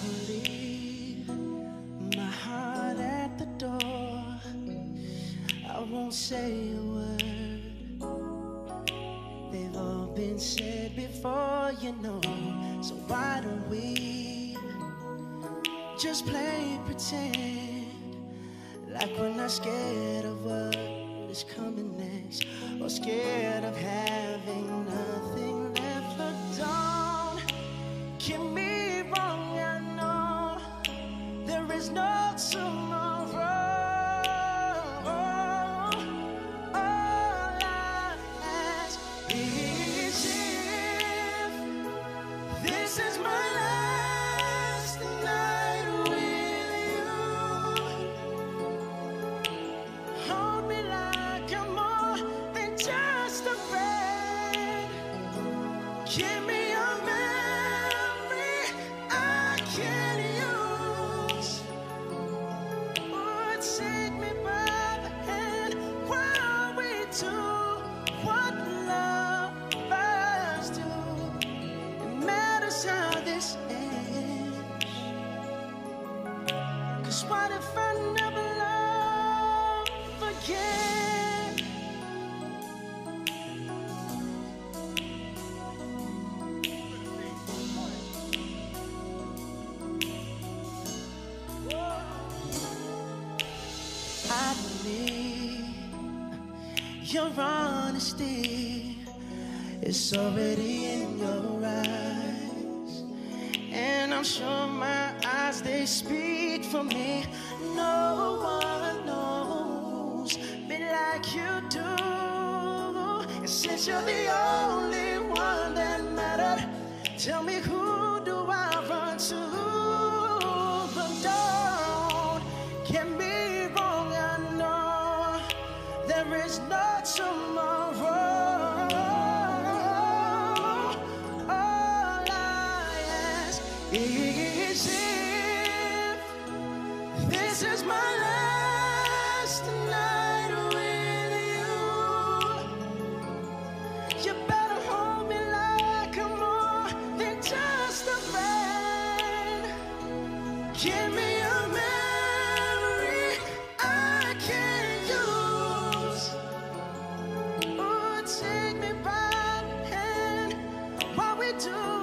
will leave my heart at the door. I won't say a word. They've all been said before, you know. So why don't we just play pretend, like we're not scared of what is coming next, or scared of having nothing left. But don't get me wrong, I know there is no tomorrow. All I ask is if this is my last night with you, hold me like I'm more than just a friend. Give me your memory I can use. Would take me by the hand while we do what lovers do. It matters how this ends. 'Cause what if I never love again? I believe your honesty is already in your eyes, and I'm sure my eyes, they speak for me. No one knows me like you do, and since you're the only one that mattered, tell me, who do I run to? But don't get me wrong, I know there is no tomorrow. All I ask is if this is my last night with you, you better hold me like I'm more than just a friend. Give me your memory I can use. Oh, take me by the hand while we do